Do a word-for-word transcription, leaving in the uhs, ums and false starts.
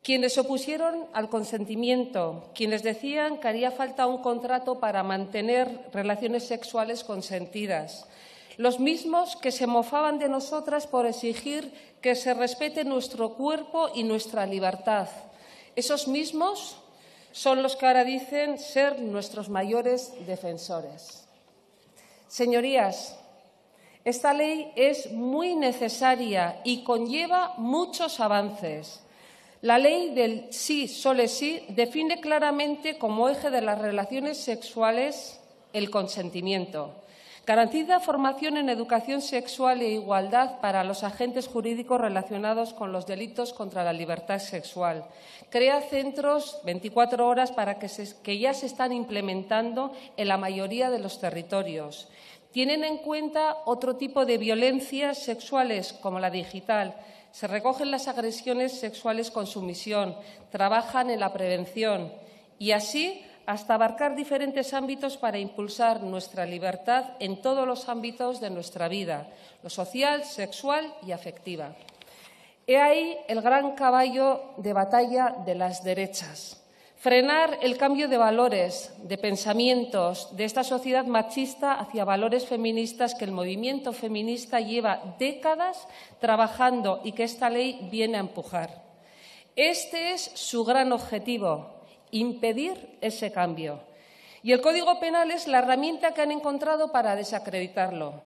Quienes se opusieron al consentimiento, quienes decían que haría falta un contrato para mantener relaciones sexuales consentidas, los mismos que se mofaban de nosotras por exigir que se respete nuestro cuerpo y nuestra libertad. Esos mismos son los que ahora dicen ser nuestros mayores defensores. Señorías, esta ley es muy necesaria y conlleva muchos avances. La ley del sí, solo sí, define claramente como eje de las relaciones sexuales el consentimiento. Garantiza formación en educación sexual e igualdad para los agentes jurídicos relacionados con los delitos contra la libertad sexual. Crea centros veinticuatro horas para que, se, que ya se están implementando en la mayoría de los territorios. Tienen en cuenta otro tipo de violencias sexuales, como la digital. Se recogen las agresiones sexuales con sumisión, trabajan en la prevención y así hasta abarcar diferentes ámbitos para impulsar nuestra libertad en todos los ámbitos de nuestra vida, lo social, sexual y afectiva. He ahí el gran caballo de batalla de las derechas. Frenar el cambio de valores, de pensamientos de esta sociedad machista hacia valores feministas que el movimiento feminista lleva décadas trabajando y que esta ley viene a empujar. Este es su gran objetivo, impedir ese cambio. Y el Código Penal es la herramienta que han encontrado para desacreditarlo.